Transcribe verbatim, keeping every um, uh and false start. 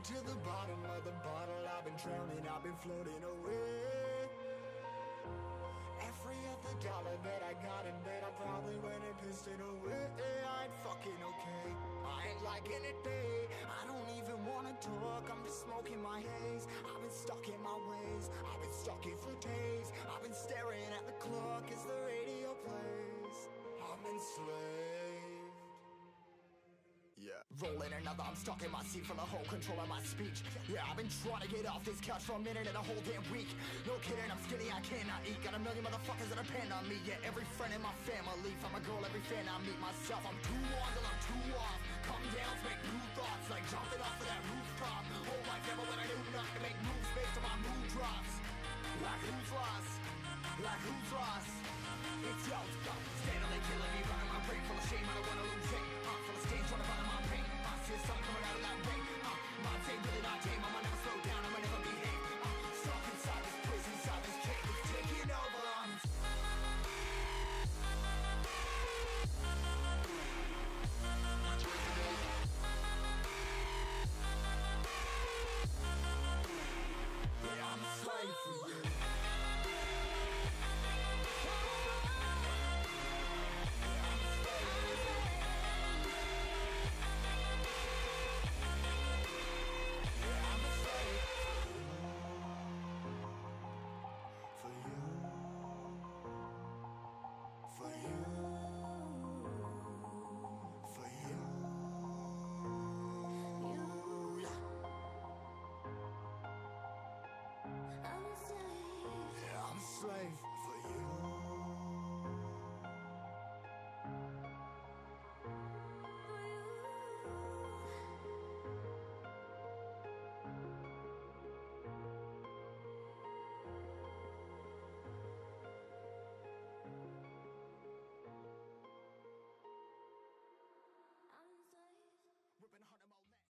to the bottom of the bottle, I've been drowning, I've been floating away. Every other dollar that I got in bed, I probably went and pissed it away. I ain't fucking okay, I ain't liking it, babe. I don't even wanna talk, I'm just smoking my haze. I've been stuck in my ways, I've been stuck here for days. I've been staring at the clock as the radio plays. I'm enslaved. Yeah. Rolling another, I'm stuck in my seat for the whole control of my speech. Yeah, I've been trying to get off this couch for a minute and a whole damn week. No kidding, I'm skinny, I cannot eat. Got a million motherfuckers that depend on me. Yeah, every friend in my family. From a girl, every fan I meet myself. I'm too on till I'm too off. Come down to make new thoughts, like jumping off of that rooftop. Whole life never when I do nothing to make moves based on my mood drops. Like who's lost? Like who's lost? It's y'all's go. Steadily killing me, running my brain full of shame. I don't wanna lose it. Uh, full of stage, trying to find my pain. I see the sun coming out of that rain. Uh, my take